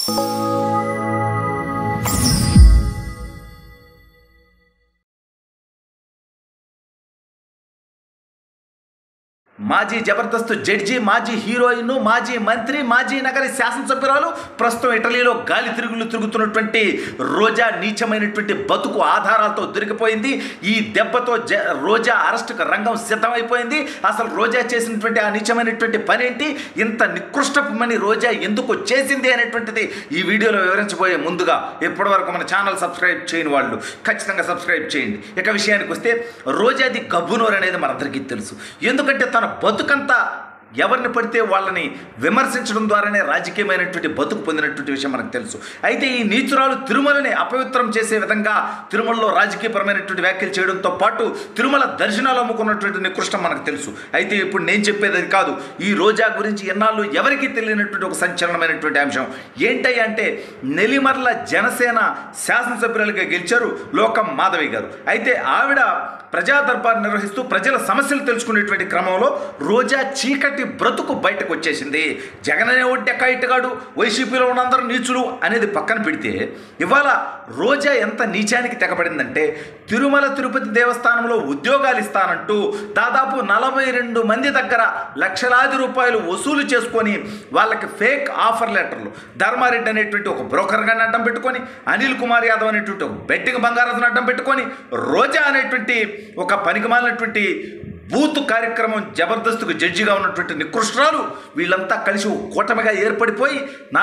మాజీ జబర్దస్త్ జడ్జి, మాజీ హీరోయిన్, మాజీ మంత్రి, మాజీ నగరి శాసనసభ్యురాలు, ప్రస్తుతం ఇటలీలో గాలి తిరుగులు తిరుగుతున్నటువంటి రోజా నీచమైనటువంటి బతుకు ఆధారాలతో దొరికిపోయింది. ఈ దెబ్బతో రోజా అరెస్టుకు రంగం సిద్ధమైపోయింది. అసలు రోజా చేసినటువంటి ఆ నీచమైనటువంటి పని ఏంటి, ఇంత నికృష్టపు పని రోజా ఎందుకు చేసింది అనేటువంటిది ఈ వీడియోలో వివరించబోయే ముందుగా ఇప్పటివరకు మన ఛానల్ సబ్స్క్రైబ్ చేయని వాళ్ళు ఖచ్చితంగా సబ్స్క్రైబ్ చేయండి. ఇక విషయానికి వస్తే రోజాది గబ్బునోరు అనేది మనందరికీ తెలుసు. ఎందుకంటే తన బతుకంతా ఎవరిని పడితే వాళ్ళని విమర్శించడం ద్వారానే రాజకీయమైనటువంటి బతుకు పొందినటువంటి విషయం మనకు తెలుసు. అయితే ఈ నీచురాలు తిరుమలని అపవిత్రం చేసే విధంగా తిరుమలలో రాజకీయపరమైనటువంటి వ్యాఖ్యలు చేయడంతో పాటు తిరుమల దర్శనాలు అమ్ముకున్నటువంటి నికృష్టం మనకు తెలుసు. అయితే ఇప్పుడు నేను చెప్పేది అది కాదు. ఈ రోజా గురించి ఎన్నాళ్ళు ఎవరికీ తెలియనటువంటి ఒక సంచలనమైనటువంటి అంశం ఏంటయ్యా అంటే, నెల్లిమర్ల జనసేన శాసనసభ్యులుగా గెలిచారు లోకం మాధవి గారు. అయితే ఆవిడ ప్రజా దర్బార్ నిర్వహిస్తూ ప్రజల సమస్యలు తెలుసుకునేటువంటి క్రమంలో రోజా చీకటి బ్రతుకు బయటకు వచ్చేసింది. జగన్ అనే డెకాయిట్గాడు, వైసీపీలో ఉన్నందరూ నీచులు అనేది పక్కన పెడితే ఇవాళ రోజా ఎంత నీచానికి తెగపడిందంటే, తిరుమల తిరుపతి దేవస్థానంలో ఉద్యోగాలు ఇస్తానంటూ దాదాపు 42 మంది దగ్గర లక్షలాది రూపాయలు వసూలు చేసుకొని వాళ్ళకి ఫేక్ ఆఫర్ లెటర్లు, ధర్మారెడ్డి అనేటువంటి ఒక బ్రోకర్ గారిని అడ్డం పెట్టుకొని, అనిల్ కుమార్ యాదవ్ అనేటువంటి ఒక బెట్టింగ్ బంగారాజును అడ్డం పెట్టుకొని, రోజా అనేటువంటి ఒక పనికిమాలినటువంటి బూత్ కార్యక్రమం జబర్దస్త్కు జడ్జిగా ఉన్నటువంటి నికృష్టురాలు వీళ్ళంతా కలిసి కూటమిగా ఏర్పడిపోయి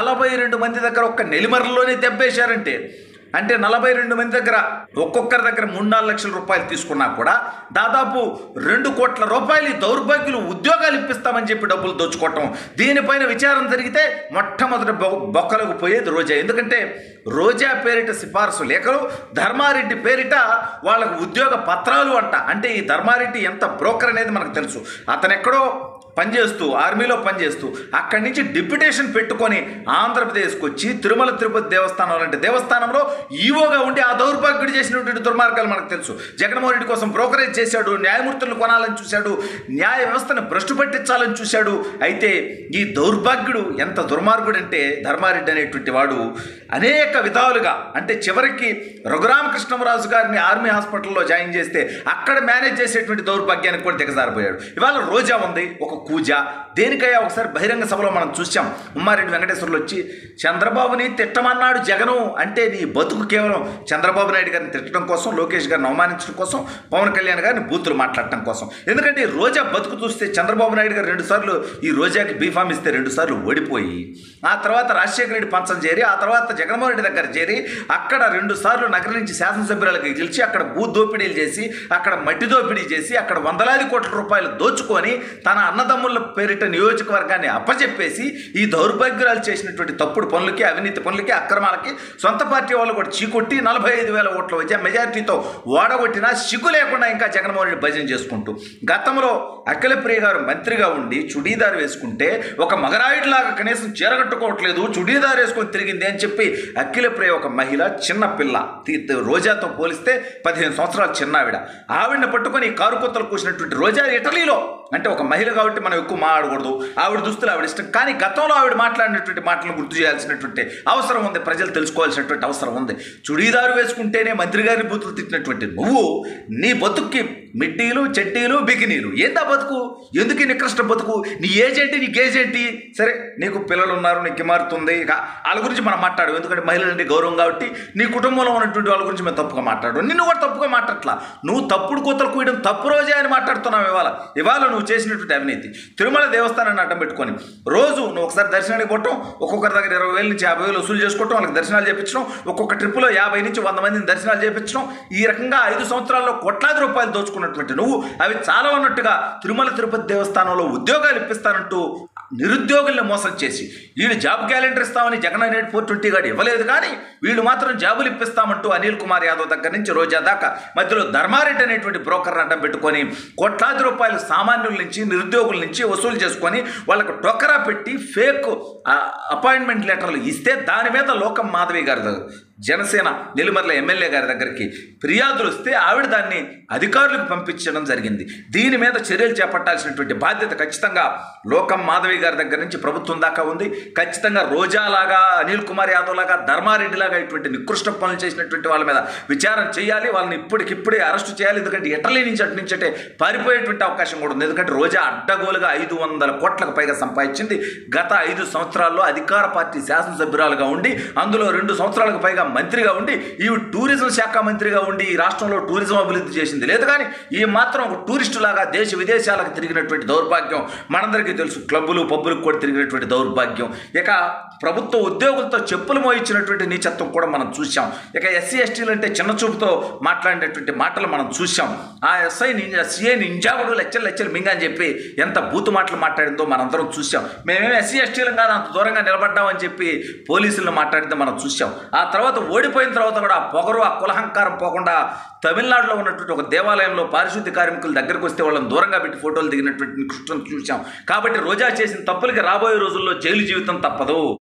42 మంది దగ్గర ఒక్క నెల్లిమర్లలోనే దెబ్బేశారంటే, అంటే 42 మంది దగ్గర ఒక్కొక్కరి దగ్గర 3-4 లక్షల రూపాయలు తీసుకున్నా కూడా దాదాపు 2 కోట్ల రూపాయలు దౌర్భాగ్యులు ఉద్యోగాలు ఇప్పిస్తామని చెప్పి డబ్బులు దోచుకోవటం. దీనిపైన విచారణ జరిగితే మొట్టమొదటి బొక్కలకు పోయేది రోజా. ఎందుకంటే రోజా పేరిట సిఫార్సు లేఖలు, ధర్మారెడ్డి పేరిట వాళ్ళకు ఉద్యోగ పత్రాలు అంట. అంటే ఈ ధర్మారెడ్డి ఎంత బ్రోకర్ అనేది మనకు తెలుసు. అతను ఎక్కడో పనిచేస్తూ, ఆర్మీలో పనిచేస్తూ అక్కడి నుంచి డిప్యుటేషన్ పెట్టుకొని ఆంధ్రప్రదేశ్కి వచ్చి తిరుమల తిరుపతి దేవస్థానం లాంటి దేవస్థానంలో ఈవోగా ఉండి ఆ దౌర్భాగ్యుడు చేసినటువంటి దుర్మార్గాలు మనకు తెలుసు. జగన్మోహన్ రెడ్డి కోసం బ్రోకరేజ్ చేశాడు, న్యాయమూర్తులను కొనాలని చూశాడు, న్యాయ వ్యవస్థను భ్రష్టు పట్టించాలని చూశాడు. అయితే ఈ దౌర్భాగ్యుడు ఎంత దుర్మార్గుడు అంటే, ధర్మారెడ్డి అనేటువంటి వాడు అనేక విధాలుగా, అంటే చివరికి రఘురామకృష్ణరాజు గారిని ఆర్మీ హాస్పిటల్లో జాయిన్ చేస్తే అక్కడ మేనేజ్ చేసేటువంటి దౌర్భాగ్యానికి కూడా దిగజారిపోయాడు. ఇవాళ రోజా ఉంది ఒక కూజ. దేనికయ్యా ఒకసారి బహిరంగ సభలో మనం చూసాం, ఉమ్మారెడ్డి వెంకటేశ్వర్లు వచ్చి చంద్రబాబుని తిట్టమన్నాడు జగను అంటే, నీ బతుకు కేవలం చంద్రబాబు నాయుడు గారిని తిట్టడం కోసం, లోకేష్ గారిని అవమానించడం కోసం, పవన్ కళ్యాణ్ గారిని బూతులు మాట్లాడటం కోసం. ఎందుకంటే ఈ రోజా బతుకు చూస్తే చంద్రబాబు నాయుడు గారు 2 సార్లు ఈ రోజాకి బీఫామ్ ఇస్తే 2 సార్లు ఓడిపోయి, ఆ తర్వాత రాజశేఖర రెడ్డి పంచం చేరి, ఆ తర్వాత జగన్మోహన్ రెడ్డి దగ్గర చేరి అక్కడ 2 సార్లు నగరం నుంచి శాసనసభ్యురాలకి గెలిచి అక్కడ భూ దోపిడీలు చేసి, అక్కడ మట్టి దోపిడీ చేసి, అక్కడ 100,000 కోట్ల రూపాయలు దోచుకొని తన అన్నదమ్ముల పేరిట నియోజకవర్గాన్ని అప్పచెప్పేసి ఈ దౌర్భాగ్యాలు చేసినటువంటి తప్పుడు పనులకి, అవినీతి పనులకి, అక్రమాలకి సొంత పార్టీ వాళ్ళు కూడా చీకొట్టి 45,000 ఓట్ల మెజారిటీతో ఓడగొట్టినా సిగ్గు లేకుండా ఇంకా జగన్మోహన్ రెడ్డి భజన చేసుకుంటూ, గతంలో అఖిలప్రియ గారు మంత్రిగా ఉండి చుడీదార్ వేసుకుంటే ఒక మగరాయుడిలాగా కనీసం చీరగట్టుకోవట్లేదు, చుడీదార్ వేసుకొని తిరిగింది అని చెప్పి అఖిలప్రియ ఒక మహిళ, చిన్న పిల్ల, రోజాతో పోలిస్తే 15 సంవత్సరాలు చిన్నావిడ, ఆవిడని పట్టుకొని కారు కొత్తలు కూసినటువంటి రోజా ఇటలీలో, అంటే ఒక మహిళ కాబట్టి మనం ఎక్కువ మాట్లాడకూడదు, ఆవిడ దుస్తులు ఆవిడ ఇష్టం, కానీ గతంలో ఆవిడ మాట్లాడినటువంటి మాటలను గుర్తు చేయాల్సినటువంటి అవసరం ఉంది, ప్రజలు తెలుసుకోవాల్సినటువంటి అవసరం ఉంది. చుడీదారు వేసుకుంటేనే మంత్రి గారిని బూతులు తిట్టినటువంటి నువ్వు నీ బతుక్కి మిడ్డీలు, చెడ్డీలు, బికినీలు, ఏందా బతుకు? ఎందుకు నికృష్ట బతుకు? నీ ఏజ్ ఏంటి, నీ గేజ్ ఏంటి? సరే, నీకు పిల్లలు ఉన్నారు, నీకు కుమార్తె, ఇక వాళ్ళ గురించి మనం మాట్లాడు, ఎందుకంటే మహిళలంటే గౌరవం కాబట్టి నీ కుటుంబంలో ఉన్నటువంటి వాళ్ళ గురించి మేము తప్పుగా మాట్లాడు. నిన్ను కూడా తప్పుగా మాట్లాడట్లా, నువ్వు తప్పుడు కూతలు కూయడం తప్పు రోజే అని మాట్లాడుతున్నావు. ఇవాళ నువ్వు చేసినటువంటి అవినీతి, తిరుమల దేవస్థానాన్ని అడ్డం పెట్టుకొని రోజు నువ్వు ఒకసారి దర్శనానికి పోవటం, ఒక్కొక్కరి దగ్గర 20,000 నుంచి 50,000 వసూలు చేసుకోవటం, వాళ్ళకి దర్శనాలు చేయించడం, ఒక్కొక్క ట్రిప్పులో 50 నుంచి 100 మందిని దర్శనాలు చేయించడం, ఈ రకంగా 5 సంవత్సరాల్లో కోట్లాది రూపాయలు దోచుకున్నటువంటి నువ్వు అవి చాలా ఉన్నట్టుగా తిరుమల తిరుపతి దేవస్థానంలో ఉద్యోగాలు ఇప్పిస్తానంటూ నిరుద్యోగుల్ని మోసం చేసి, వీళ్ళు జాబ్ క్యాలెండర్ ఇస్తామని జగన్ అనేది 420 గారు ఇవ్వలేదు, కానీ వీళ్ళు మాత్రం జాబులు ఇప్పిస్తామంటూ అనిల్ కుమార్ యాదవ్ దగ్గర నుంచి రోజా దాకా మధ్యలో ధర్మారెడ్డి అనేటువంటి బ్రోకర్ని అడ్డం పెట్టుకొని కోట్లాది రూపాయలు సామాన్యుల నుంచి, నిరుద్యోగుల నుంచి వసూలు చేసుకొని వాళ్ళకు టొకరా పెట్టి ఫేక్ అపాయింట్మెంట్ లెటర్లు ఇస్తే దాని మీద లోకం మాధవి గారు జనసేన నెల్లిమర్ల ఎమ్మెల్యే గారి దగ్గరికి ఫిర్యాదులు వస్తే ఆవిడ దాన్ని అధికారులకు పంపించడం జరిగింది. దీని మీద చర్యలు చేపట్టాల్సినటువంటి బాధ్యత ఖచ్చితంగా లోకం మాధవి గారి దగ్గర నుంచి ప్రభుత్వం దాకా ఉంది. ఖచ్చితంగా రోజాలాగా, అనిల్ కుమార్ యాదవ్ లాగా, ధర్మారెడ్డి లాగా ఇటువంటి నికృష్ట పనులు చేసినటువంటి వాళ్ళ మీద విచారణ చేయాలి. వాళ్ళని ఇప్పటికిప్పుడే అరెస్టు చేయాలి. ఎందుకంటే ఇటలీ నుంచి అటు నుంచి అంటే పారిపోయేటువంటి అవకాశం కూడా ఉంది. ఎందుకంటే రోజా అడ్డగోలుగా 500 కోట్లకు పైగా సంపాదించింది. గత 5 సంవత్సరాల్లో అధికార పార్టీ శాసనసభ్యురాలుగా ఉండి, అందులో 2 సంవత్సరాలకు పైగా మంత్రిగా ఉండి, ఈ టూరిజం శాఖ మంత్రిగా ఉండి ఈ రాష్ట్రంలో టూరిజం అభివృద్ధి చేసింది లేదు. కానీ ఈ మాత్రం ఒక టూరిస్టు లాగా దేశ విదేశాలకు తిరిగినటువంటి దౌర్భాగ్యం మనందరికీ తెలుసు. క్లబ్బులు పబ్బులకు కూడా తిరిగినటువంటి దౌర్భాగ్యం. ఇక ప్రభుత్వ ఉద్యోగులతో చెప్పులు మోయించినటువంటి నీచత్వం కూడా మనం చూసాం. ఇక ఎస్సీ ఎస్టీలు అంటే చిన్న చూపుతో మాట్లాడినటువంటి మాటలు మనం చూసాం. ఆ సీఏ నింజావుడు లెచ్చలు మింగా అని చెప్పి ఎంత బూతు మాటలు మాట్లాడిందో మనందరం చూసాం. మేమేమి ఎస్సీ ఎస్టీలం కాదు, అంత దూరంగా నిలబడ్డామని చెప్పి పోలీసులను మాట్లాడితే మనం చూసాం. ఆ తర్వాత ఓడిపోయిన తర్వాత కూడా ఆ పొగరు, ఆ కులహంకారం పోకుండా తమిళనాడులో ఉన్నటువంటి ఒక దేవాలయంలో పారిశుద్ధ్య కార్మికుల దగ్గరకు వస్తే వాళ్ళని దూరంగా పెట్టి ఫోటోలు దిగినటువంటి కృష్ణను చూసాం. కాబట్టి రోజా చేసిన తప్పులకి రాబోయే రోజుల్లో జైలు జీవితం తప్పదు.